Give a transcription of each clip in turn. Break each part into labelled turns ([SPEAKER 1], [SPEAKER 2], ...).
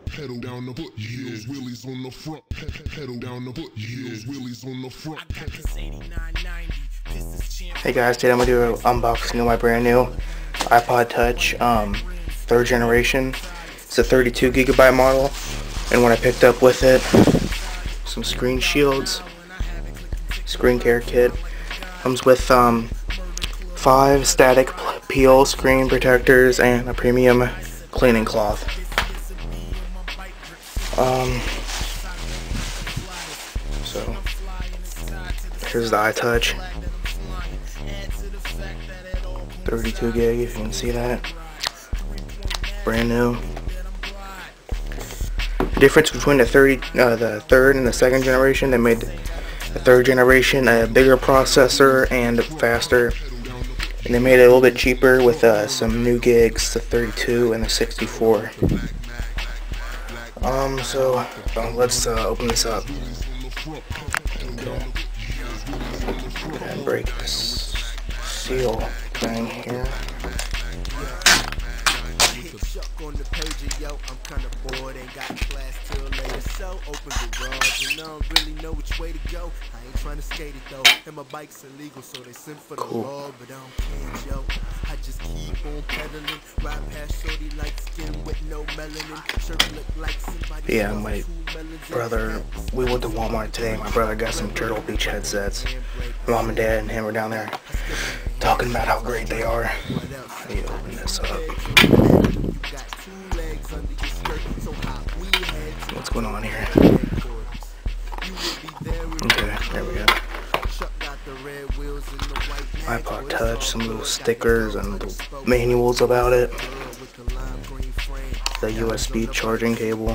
[SPEAKER 1] Pedal down the foot, heels, wheelies on the front. Pedal down the foot, heels, wheelies on the front.
[SPEAKER 2] Hey guys, today I'm gonna do an unboxing of my brand new iPod Touch, 3rd generation. It's a 32 gigabyte model, and what I picked up with it, some screen shields, screen care kit. Comes with 5 static peel screen protectors and a premium cleaning cloth. So here's the iTouch, 32 gig, if you can see that, brand new. The difference between the third and the 2nd generation, they made the 3rd generation a bigger processor and faster, and they made it a little bit cheaper with some new gigs, the 32 and the 64. Let's open this up. Okay. And break this seal thing here.
[SPEAKER 3] On the page, yo, I'm kinda bored, ain't got class till later, so open garage, and I don't really know which way to go. I ain't trying to skate it though, and my bike's illegal, so they send for the law, but I don't care, yo. I just keep on pedaling, ride past shorty like skin with no melanin, shirt look like somebody.
[SPEAKER 2] Yeah, my brother, we went to Walmart today. My brother got some Turtle Beach headsets. Mom and Dad and him were down there talking about how great they are. I need to open this up. What's going on here? Okay, there we go. iPod Touch, some little stickers and little manuals about it. The USB charging cable.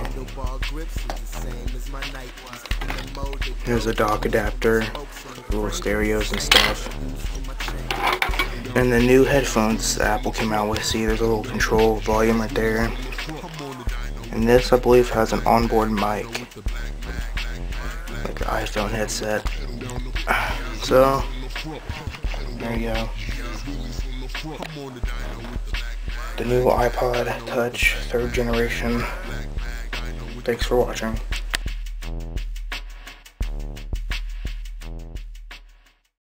[SPEAKER 2] Here's a dock adapter, little stereos and stuff. And the new headphones Apple came out with. See, there's a little control volume right there. And this, I believe, has an onboard mic, like an iPhone headset. So, there you go. The new iPod Touch 3rd generation. Thanks for watching.